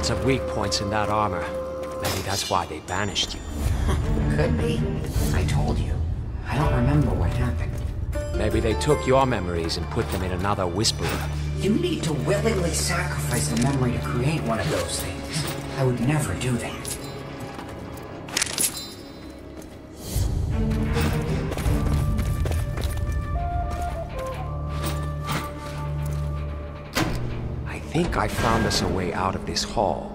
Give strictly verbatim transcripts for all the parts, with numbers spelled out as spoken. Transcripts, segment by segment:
lots of weak points in that armor. Maybe that's why they banished you. Could be. I told you. I don't remember what happened. Maybe they took your memories and put them in another Whisperer. You need to willingly sacrifice a memory to create one of those things. I would never do that. I think I found us a way out of this hall.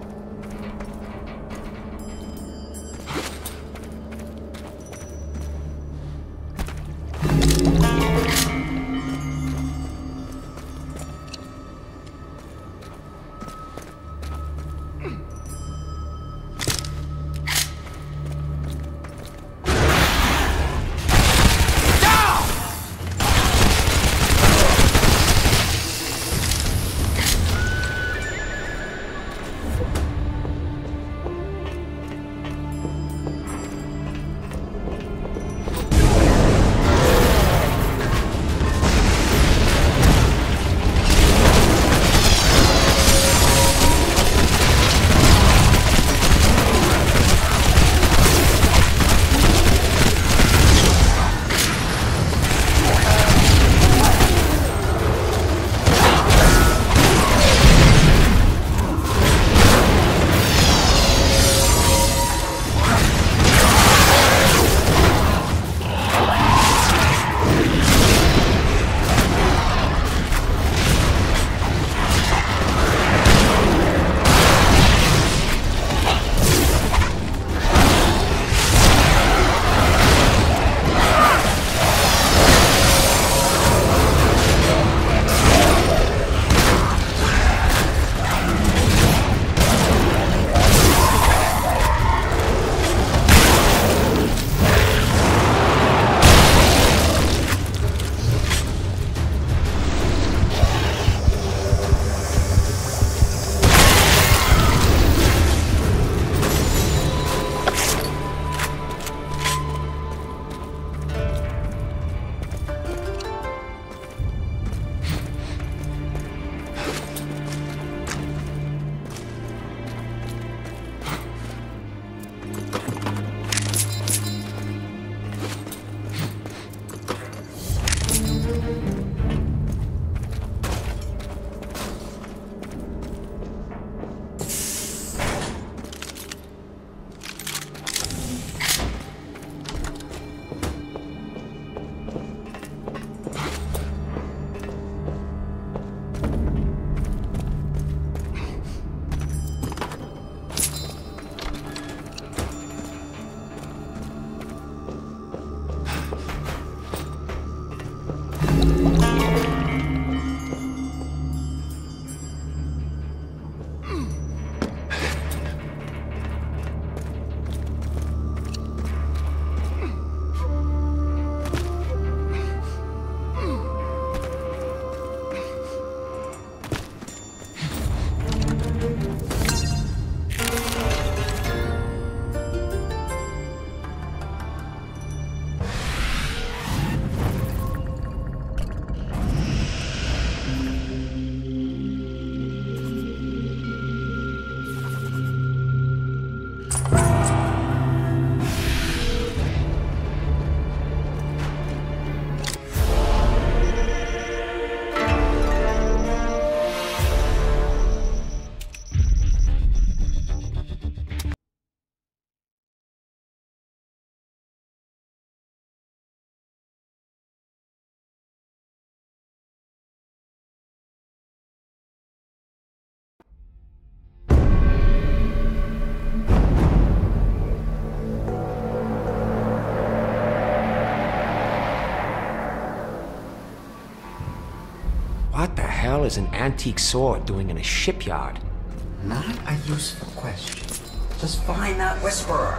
What the hell is an antique sword doing in a shipyard? Not a useful question. Just find that Whisperer.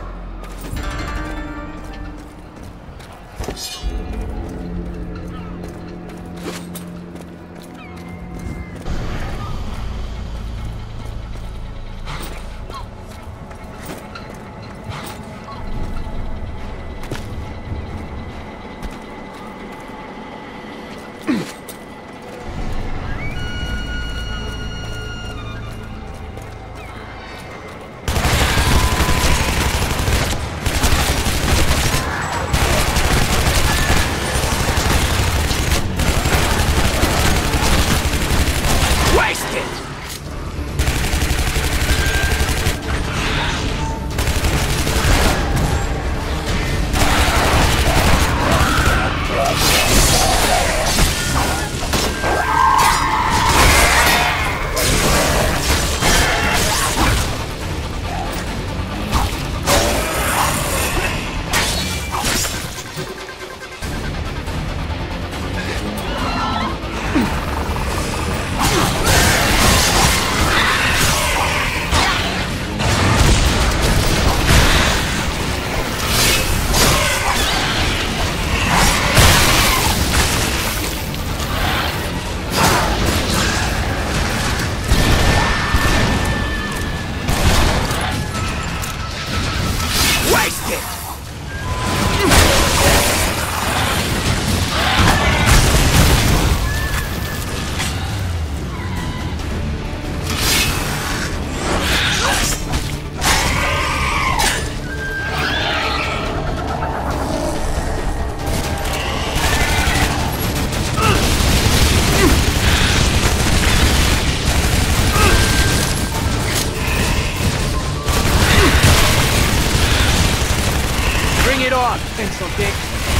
muscle, dick.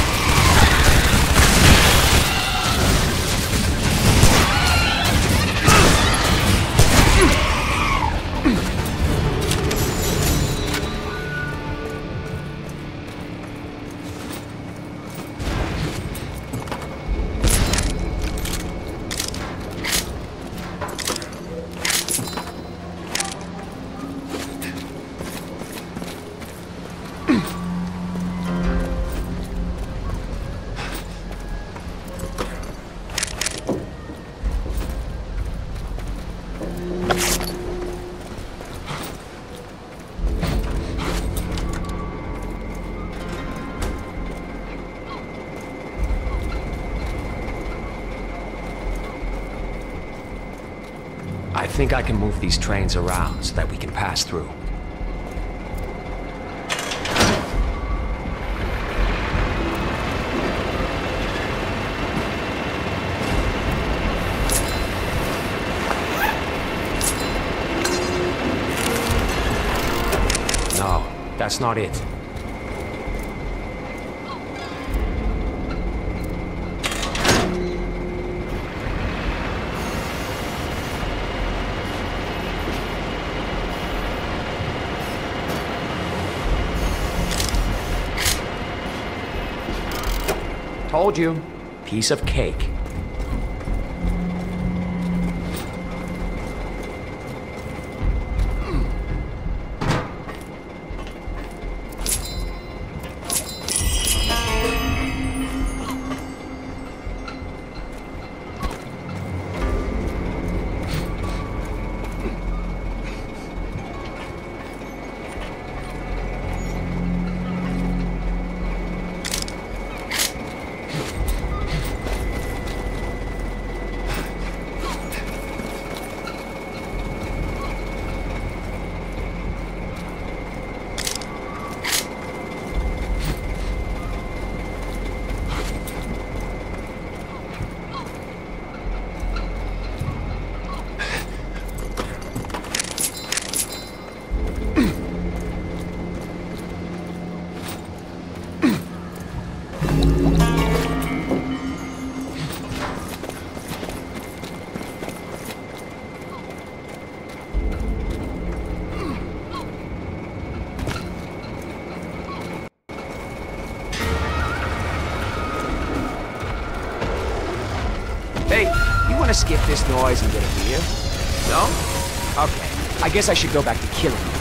I think I can move these trains around so that we can pass through. No, that's not it. Told you. Piece of cake. Hey, you want to skip this noise and get a beer? No? Okay, I guess I should go back to killing you.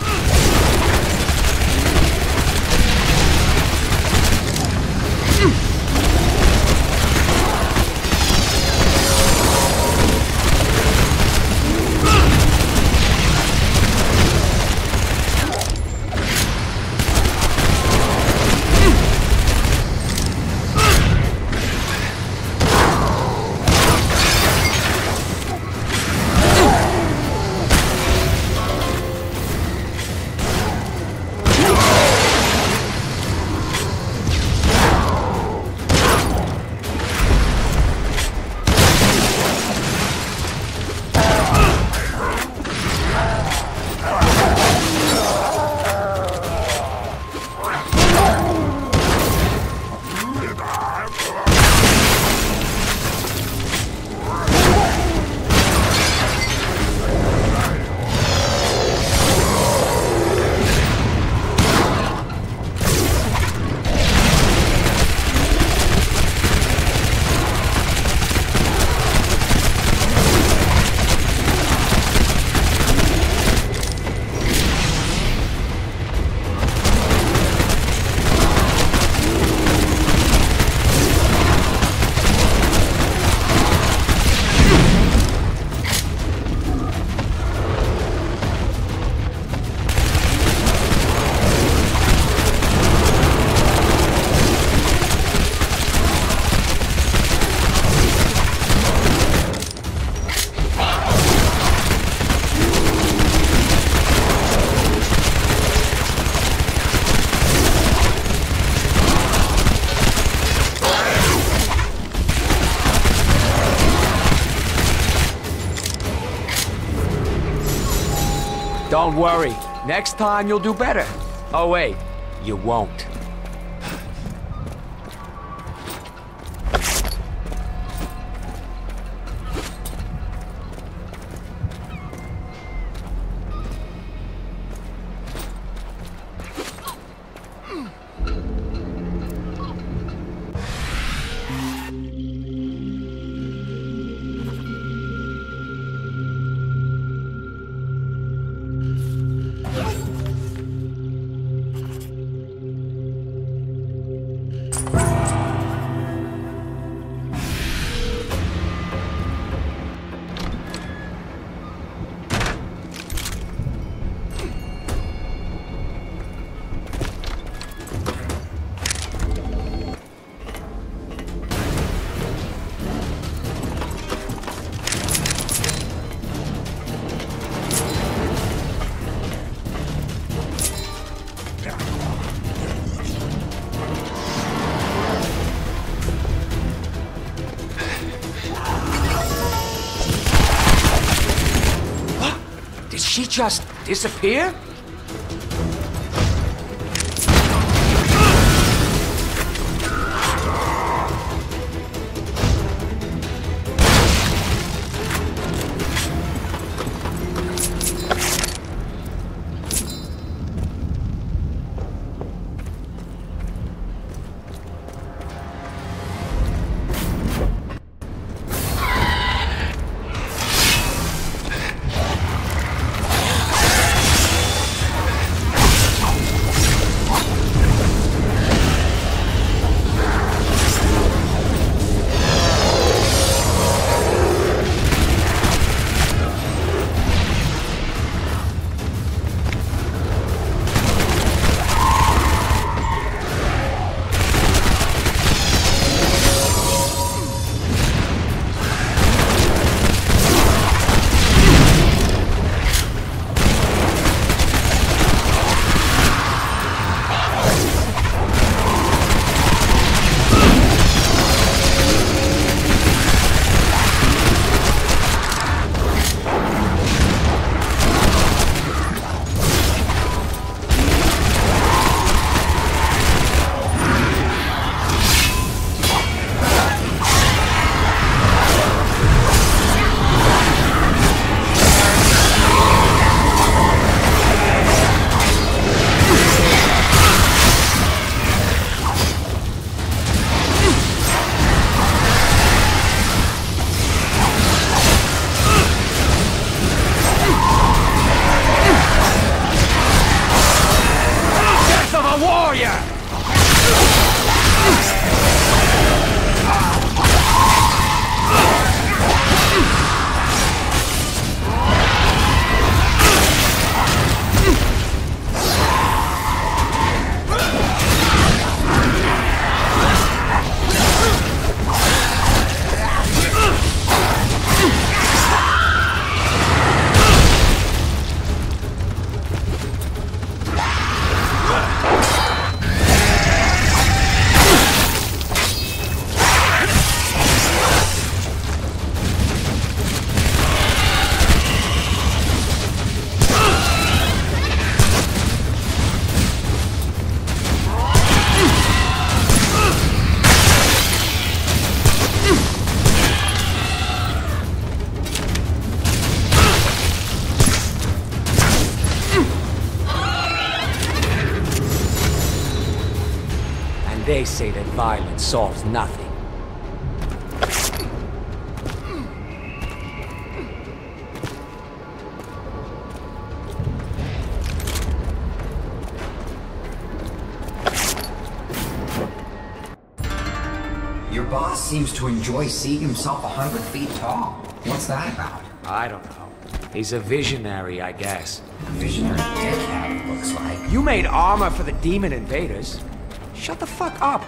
Don't worry. Next time you'll do better. Oh wait, you won't. Did she just disappear? They say that violence solves nothing. Your boss seems to enjoy seeing himself a hundred feet tall. What's that about? I don't know. He's a visionary, I guess. Visionary dickhead, looks like. You made armor for the demon invaders. Shut the fuck up!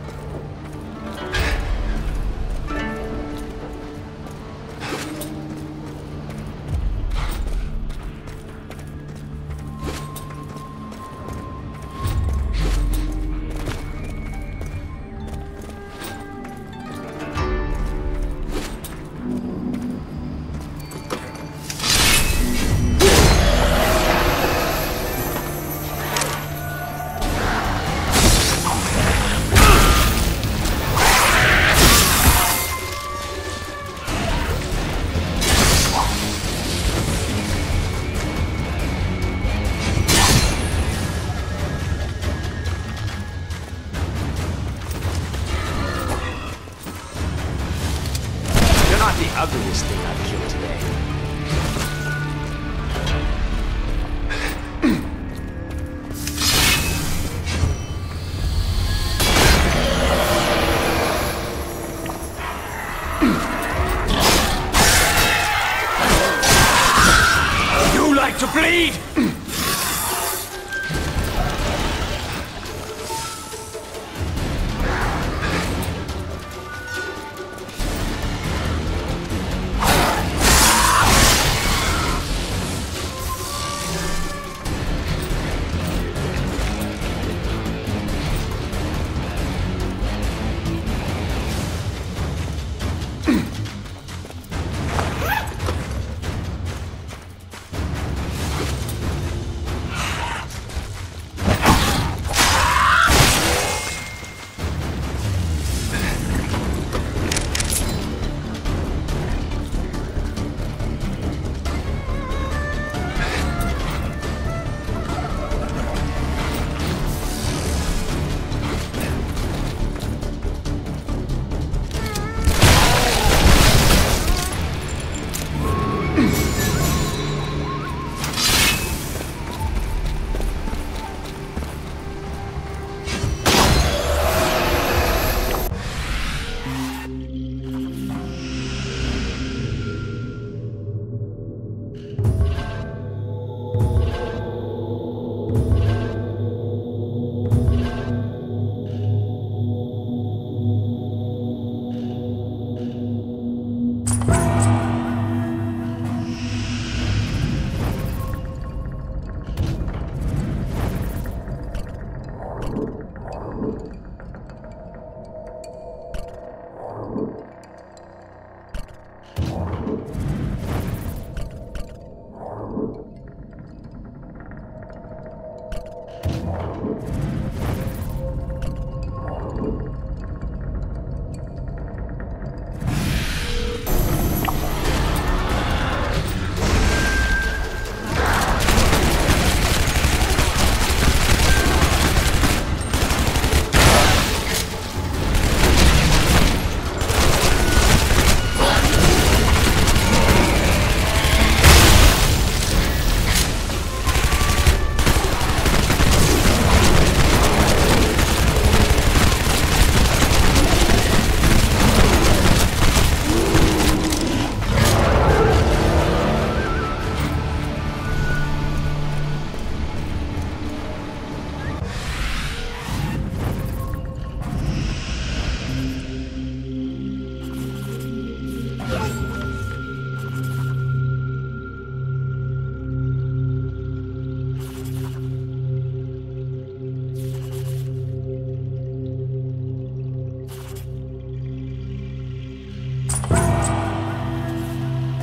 Ugliest thing I've killed today. You like to bleed?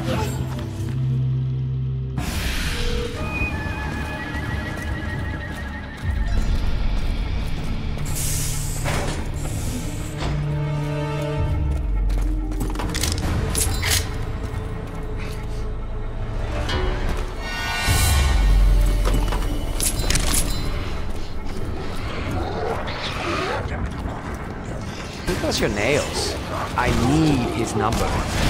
Your nails. I need his number.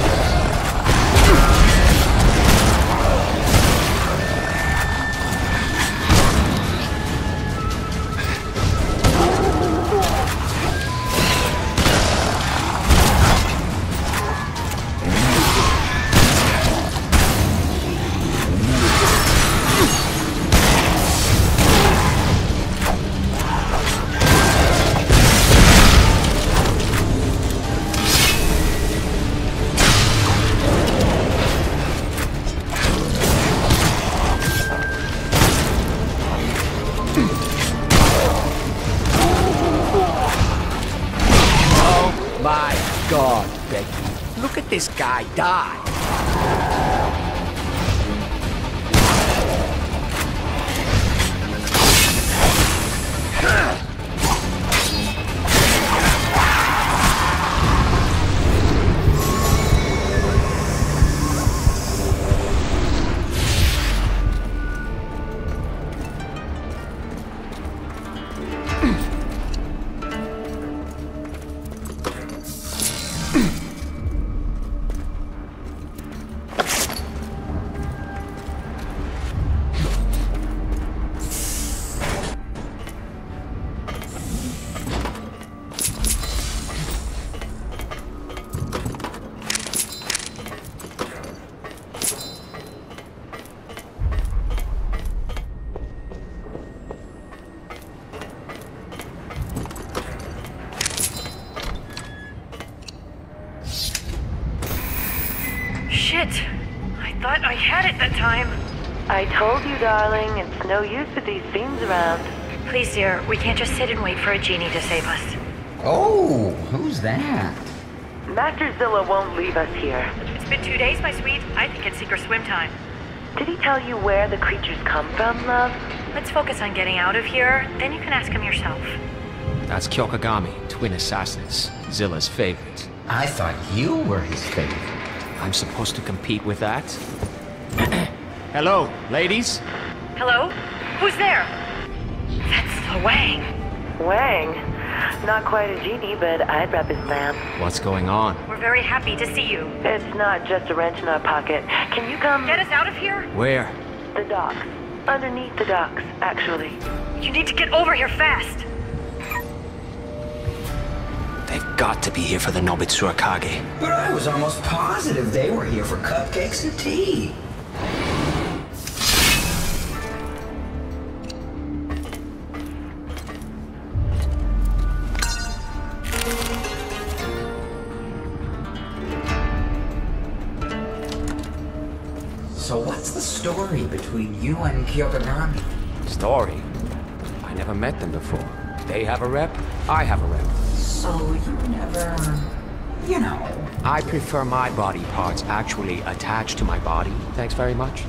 This guy die. Shit! I thought I had it that time. I told you, darling, it's no use with these fiends around. Please, dear, we can't just sit and wait for a genie to save us. Oh, who's that? Master Zilla won't leave us here. It's been two days, my sweet. I think it's sink or swim time. Did he tell you where the creatures come from, love? Let's focus on getting out of here, then you can ask him yourself. That's Kyokugami, twin assassins. Zilla's favorite. I thought you were his favorite. I'm supposed to compete with that? Hello, ladies? Hello? Who's there? That's the Wang. Wang? Not quite a genie, but I'd rep his lamp. What's going on? We're very happy to see you. It's not just a wrench in our pocket. Can you come... Get us out of here? Where? The docks. Underneath the docks, actually. You need to get over here fast. They've got to be here for the Nobitsura Kage. But I was almost positive they were here for cupcakes and tea. So what's the story between you and Kyokugami? Story? I never met them before. They have a rep, I have a rep. So you never... you know... I prefer my body parts actually attached to my body. Thanks very much.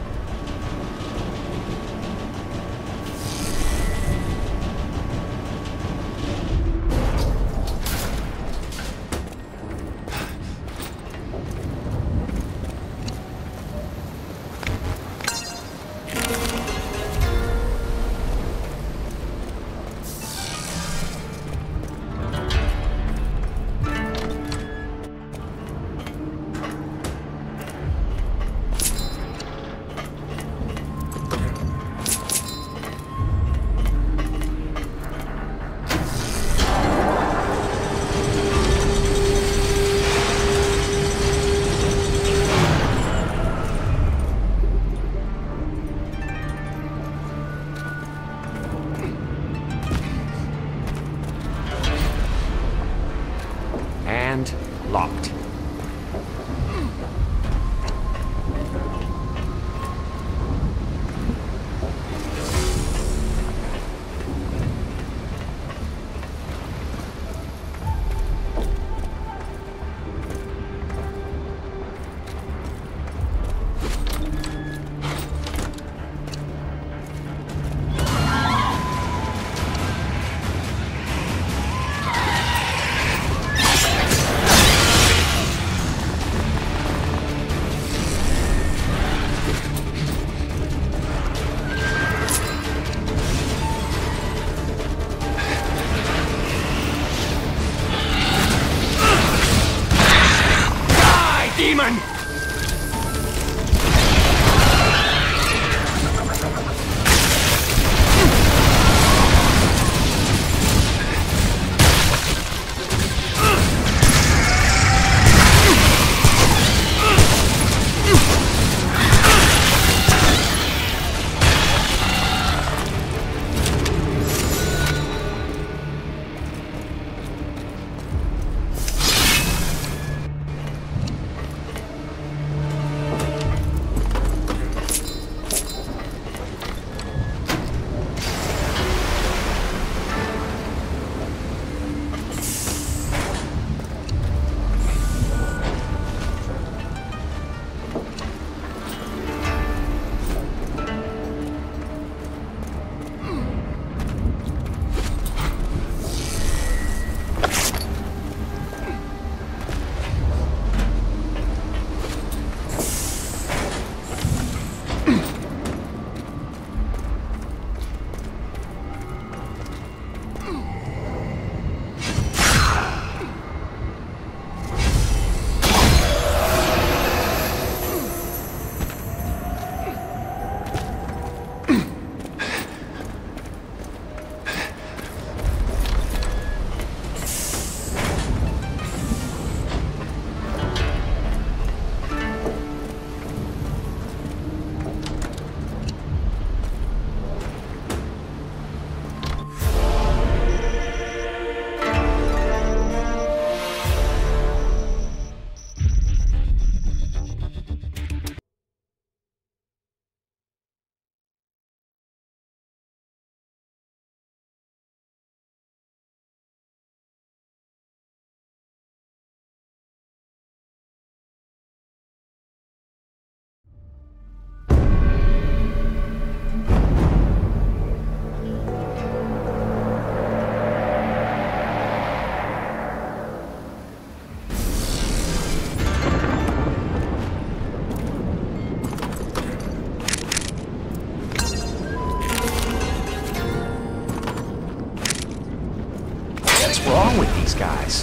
these guys.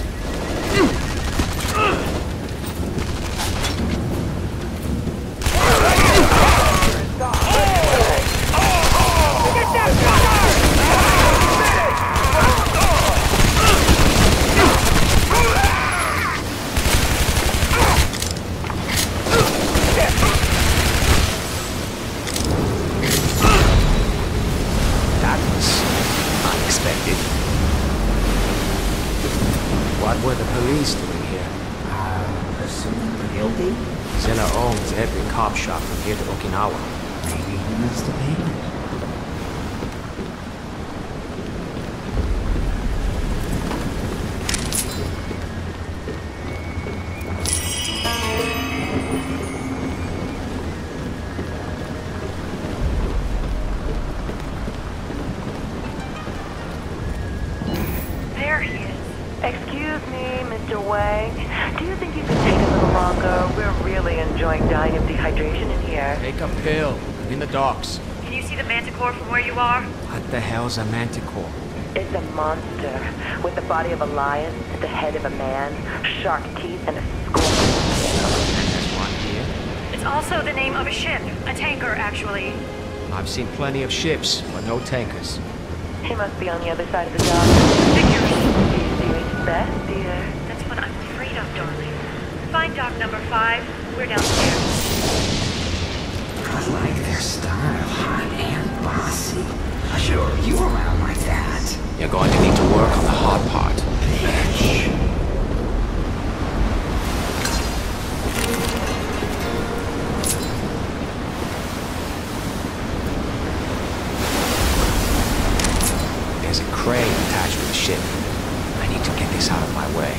That was unexpected. What were the police doing here? Uh, assuming guilty? Zilla owns every cop shop from here to Okinawa. Maybe he missed a payment. There he is. Excuse me, Mister Wang. Do you think you could take a little longer? We're really enjoying dying of dehydration in here. Take a pill. I'm in the docks. Can you see the manticore from where you are? What the hell's a manticore? It's a monster with the body of a lion, the head of a man, shark teeth, and a scorpion. There's one here. It's also the name of a ship. A tanker, actually. I've seen plenty of ships, but no tankers. He must be on the other side of the dock. Figures. He's doing his best, dear. That's what I'm afraid of, darling. Find dock number five. We're downstairs. I like their style, hot and bossy. Sure, you around like that. You're going to need to work on the hard part. Bitch. There's a crane attached to the ship. I need to get this out of my way.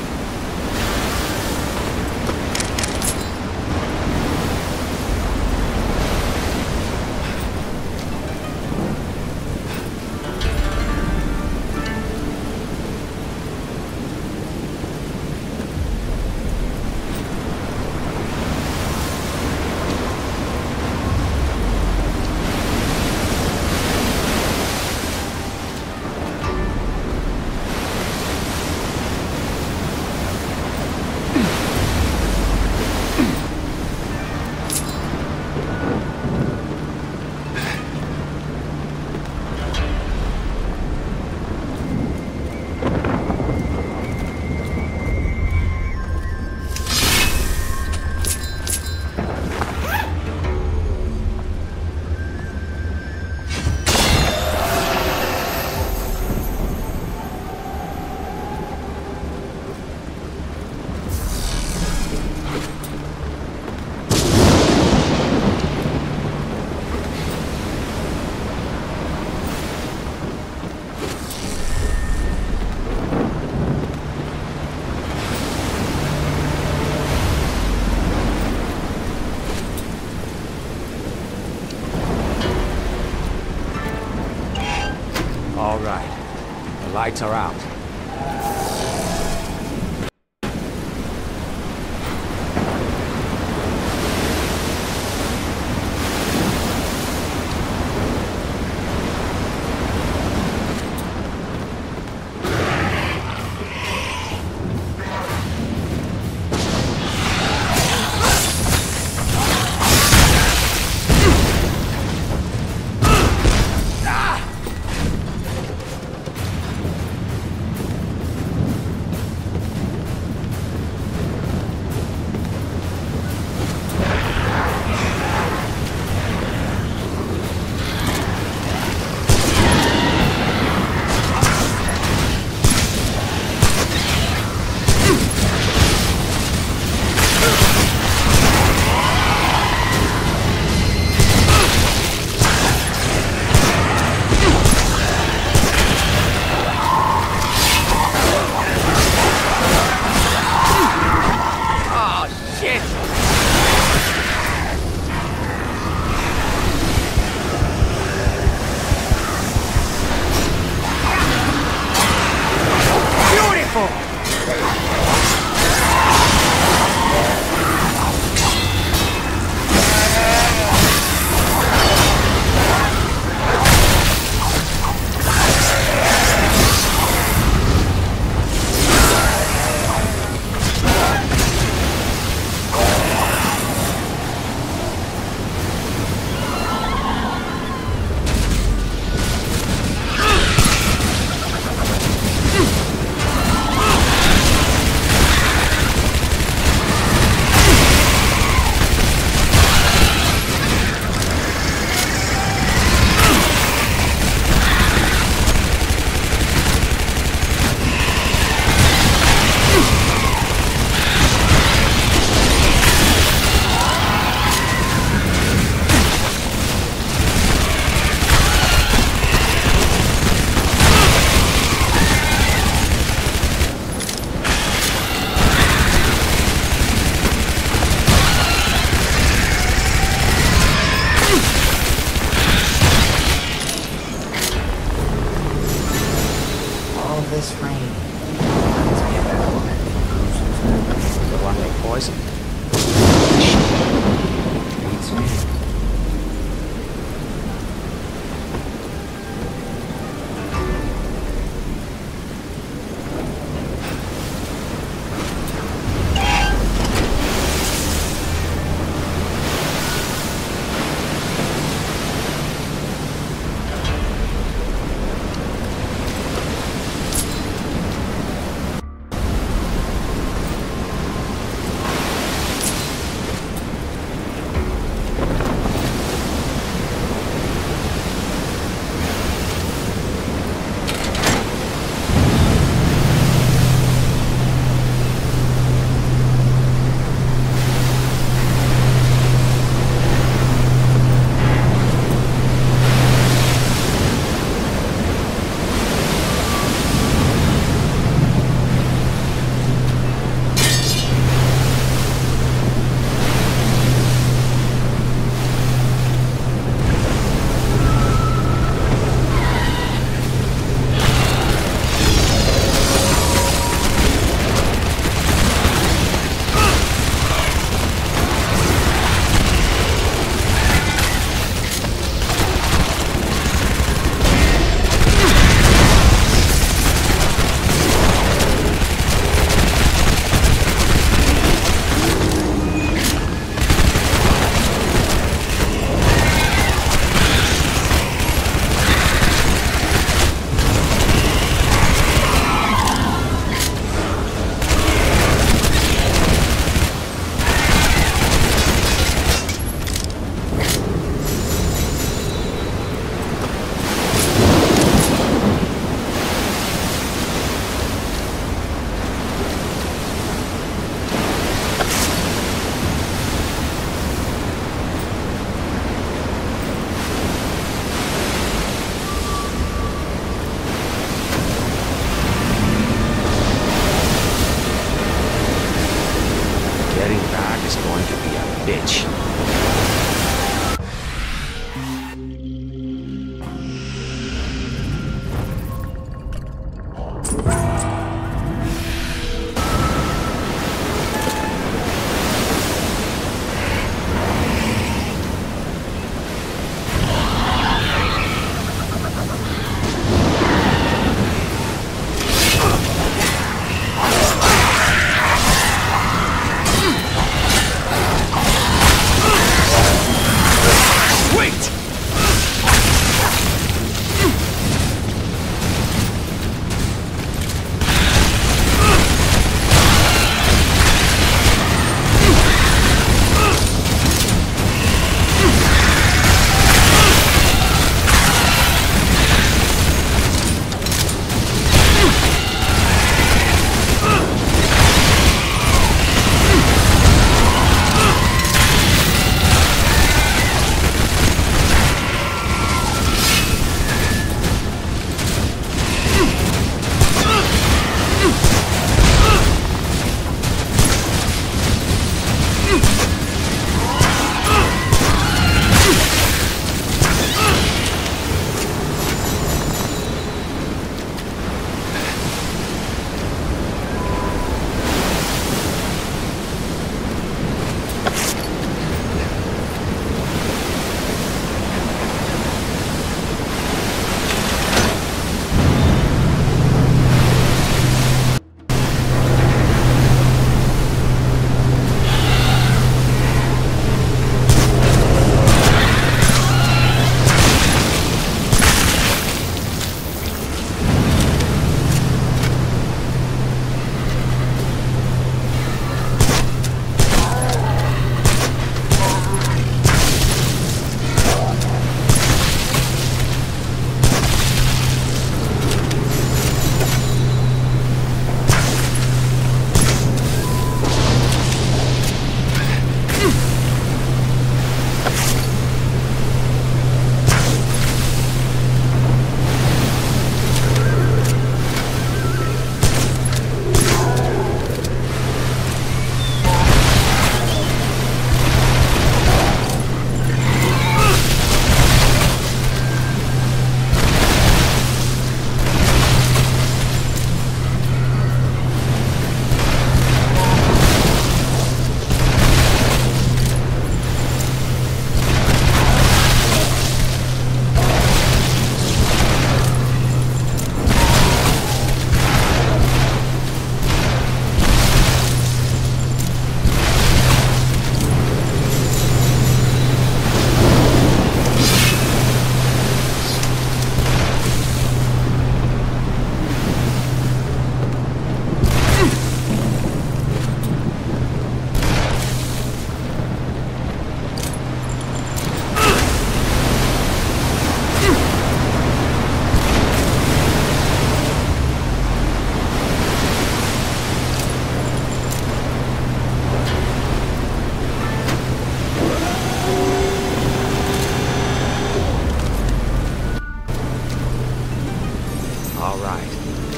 All right. The lights are out.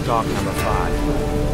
dock number five.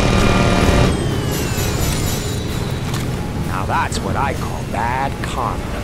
That's what I call bad karma.